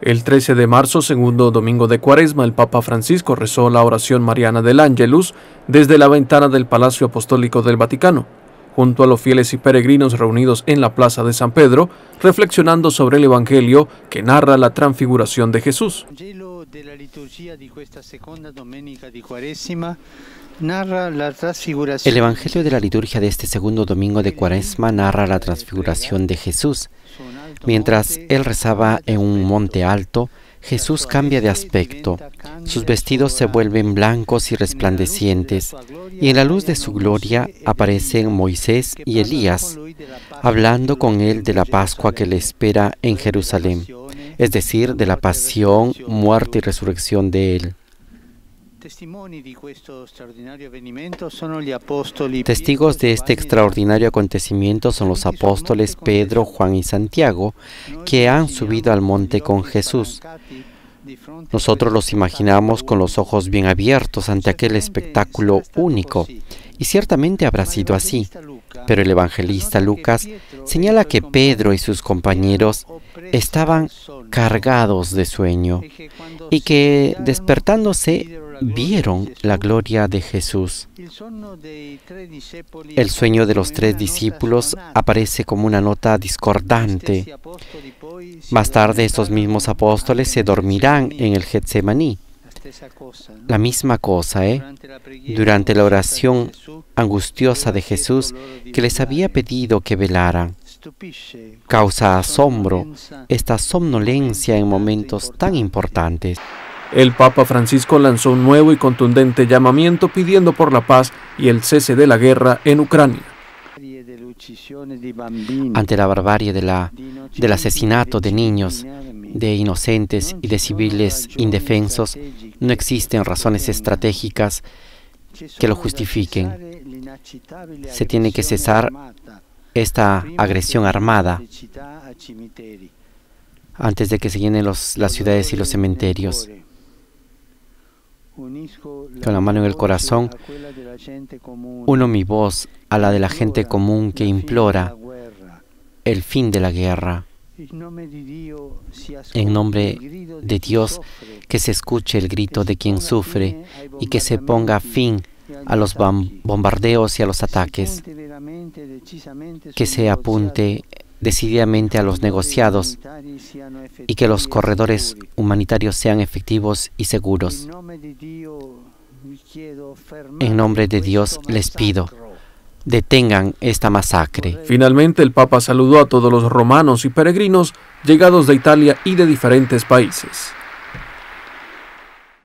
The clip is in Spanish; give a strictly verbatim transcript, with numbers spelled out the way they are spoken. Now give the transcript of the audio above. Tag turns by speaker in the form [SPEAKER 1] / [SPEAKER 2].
[SPEAKER 1] El trece de marzo, segundo domingo de Cuaresma, el Papa Francisco rezó la oración mariana del Ángelus desde la ventana del Palacio Apostólico del Vaticano, junto a los fieles y peregrinos reunidos en la Plaza de San Pedro, reflexionando sobre el Evangelio que narra la transfiguración de Jesús.
[SPEAKER 2] El Evangelio de la liturgia de este segundo domingo de Cuaresma narra la transfiguración de Jesús. Mientras él rezaba en un monte alto, Jesús cambia de aspecto. Sus vestidos se vuelven blancos y resplandecientes, y en la luz de su gloria aparecen Moisés y Elías, hablando con él de la Pascua que le espera en Jerusalén, es decir, de la pasión, muerte y resurrección de él. Testigos de este extraordinario acontecimiento son los apóstoles Pedro, Juan y Santiago, que han subido al monte con Jesús. Nosotros los imaginamos con los ojos bien abiertos ante aquel espectáculo único, y ciertamente habrá sido así, pero el evangelista Lucas señala que Pedro y sus compañeros estaban cargados de sueño y que, despertándose, vieron la gloria de Jesús. El sueño de los tres discípulos aparece como una nota discordante. Más tarde, estos mismos apóstoles se dormirán en el Getsemaní. La misma cosa, ¿eh? Durante la oración angustiosa de Jesús, que les había pedido que velaran. Causa asombro esta somnolencia en momentos tan importantes.
[SPEAKER 1] El Papa Francisco lanzó un nuevo y contundente llamamiento pidiendo por la paz y el cese de la guerra en Ucrania.
[SPEAKER 2] Ante la barbarie de la, del asesinato de niños, de inocentes y de civiles indefensos, no existen razones estratégicas que lo justifiquen. Se tiene que cesar esta agresión armada antes de que se llenen los, las ciudades y los cementerios. Con la mano en el corazón, uno mi voz a la de la gente común que implora el fin de la guerra. En nombre de Dios, que se escuche el grito de quien sufre y que se ponga fin a los bombardeos y a los ataques, que se apunte decididamente a los negociados y que los corredores humanitarios sean efectivos y seguros. En nombre de Dios les pido, detengan esta masacre.
[SPEAKER 1] Finalmente, el Papa saludó a todos los romanos y peregrinos llegados de Italia y de diferentes países.